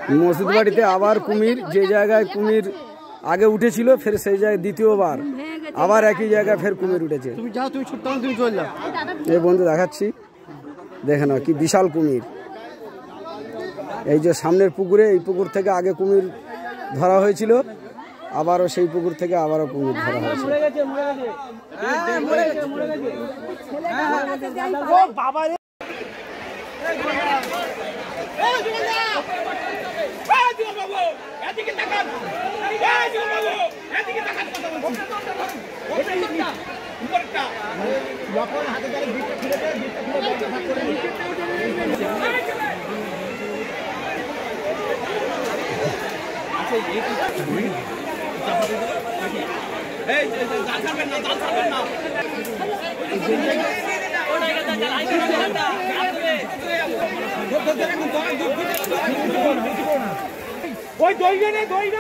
মসজিদ বাড়িতে আবার কুমির, যে জায়গায় কুমির আগে উঠেছিল ফের সেই জায়গায় দ্বিতীয়বার আবার একই জায়গায় ফের কুমির উঠেছে। এই বন্ধু দেখাচ্ছি, দেখে নাও কি বিশাল কুমির। এই যে সামনের পুকুরে, এই পুকুর থেকে আগে কুমির ধরা হয়েছিল, আবারও সেই পুকুর থেকে আবারও কুমির ধরা হয়েছে। ওই দইটা নেই, দইটা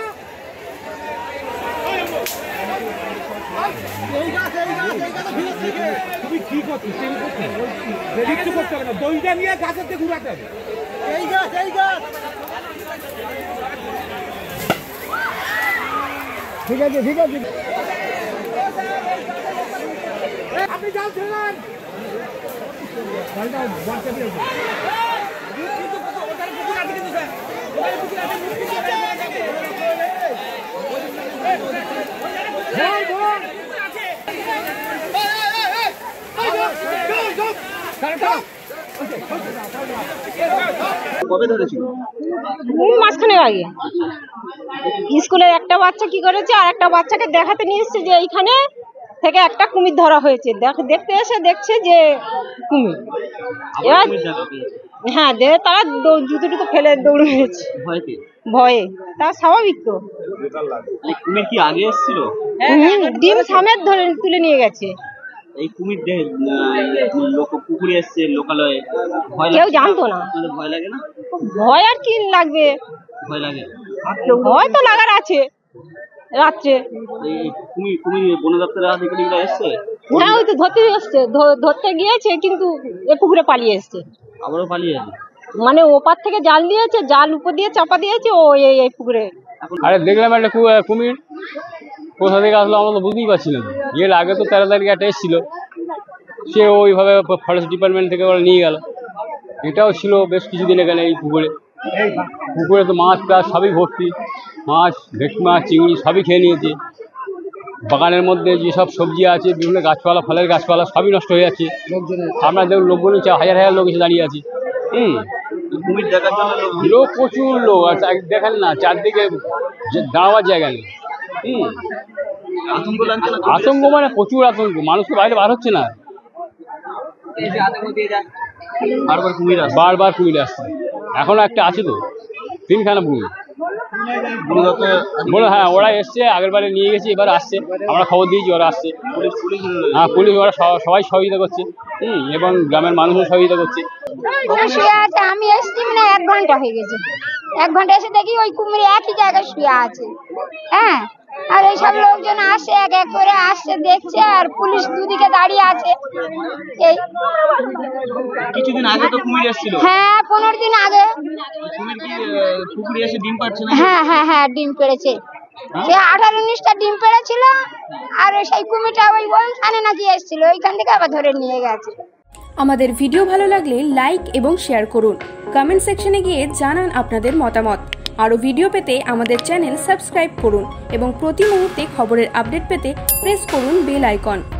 তুমি কি করছো? কিচ্ছু করতে হবে না, দইটা নিয়ে গাছের দিয়ে ঘুরাতে হবে। এই গাছ, এই গাছ। ঠিক আছে, ঠিক আছে, আপনি যান ছিলেন মাঝখানে আগে স্কুলের একটা বাচ্চা কি করেছে, আর একটা বাচ্চাকে দেখাতে নিয়ে এসছে যে এইখানে থেকে একটা কুমির ধরা হয়েছে। দেখতে এসে দেখছে যে কুমির, হ্যাঁ তারা জুতো টুতো ফেলে দৌড়ে গেছে ভয়ে। তা স্বাভাবিক তো। কুমির কি আগে এসেছিল? ডিম সামেত ধরে তুলে নিয়ে গেছে। এই কুমির পুকুরে এসছে লোকালয়ে, কেউ জানতো না। ভয় লাগে না? ভয় আর কি লাগবে, ভয় লাগে, ভয় তো লাগার আছে। রাত্রে কুমির বন দপ্তরের আধিকারিকরা এসছে? হ্যাঁ, ওই তো ধরতে এসছে, ধরতে গিয়েছে কিন্তু এ পুকুরে পালিয়ে এসছে। আবারও পালিয়ে যাবে মানে ওপার থেকে জাল দিয়েছে, জাল উপর দিয়ে চাপা দিয়েছে ও এই পুকুরে। আরে দেখলাম একটা কুমির, কোথা থেকে আসলো আমরা তো বুঝতেই পারছি না। এর আগে তো 13 তারিখে একটা এসেছিল, সে ওইভাবে ফরেস্ট ডিপার্টমেন্ট থেকে ওরা নিয়ে গেল। এটাও ছিল বেশ কিছুদিন এখানে এই পুকুরে। পুকুরে তো মাছ প্রায় সবই ভর্তি, মাছ, ভেটকি মাছ, চিংড়ি সবই খেয়ে নিয়েছে। বাগানের মধ্যে যেসব সবজি আছে, বিভিন্ন গাছপালা, ফলের গাছপালা সবই নষ্ট হয়ে যাচ্ছে। আমরা দেখুন লোকগুলো হাজার হাজার লোক এসে দাঁড়িয়ে আছি। কুমির দেখার জন্য লোক প্রচুর লোক, আর দেখেন না চারদিকে দাঁড়াবার জায়গা নেই। আতঙ্ক মানে প্রচুর আতঙ্ক, মানুষ তো বাইরে বার হচ্ছে না। বারবার কুমির আসছে, এখনো একটা আছে তো, 3খানা কুমির। হ্যাঁ, ওরা এসছে, আগের বারে নিয়ে গেছি, এবার আসছে, আমরা খবর দিয়েছি, ওরা আসছে। হ্যাঁ, পুলিশ ওরা সবাই সহযোগিতা করছে, এবং গ্রামের মানুষও সহযোগিতা করছে। আমি এসছি মানে 1 ঘন্টা হয়ে গেছে। 1 ঘন্টা এসে দেখি ওই কুমির একই জায়গায় শুয়ে আছে। হ্যাঁ, আর এইসব লোকজন আসে, এক এক করে আসছে, দেখছে, আর পুলিশ দুদিকে দাঁড়িয়ে আছে। এই কিছুদিন আগে তো কুমির এসেছিল। হ্যাঁ, 15 দিন আগে কুমির কি পুকুরে এসে ডিম পাড়ছে না? হ্যাঁ হ্যাঁ হ্যাঁ, ডিম পেড়েছে। সে 18-19টা ডিম পেড়েছিল, আর সেই কুমিরটা ওইখানে নাকি এসেছিল, ওইখান থেকে আবার ধরে নিয়ে গেছে। আমাদের ভিডিও ভালো লাগলে লাইক এবং শেয়ার করুন। কমেন্ট সেকশনে গিয়ে জানান আপনাদের মতামত। আরও ভিডিও পেতে আমাদের চ্যানেল সাবস্ক্রাইব করুন এবং প্রতি মুহূর্তে খবরের আপডেট পেতে প্রেস করুন বেল আইকন।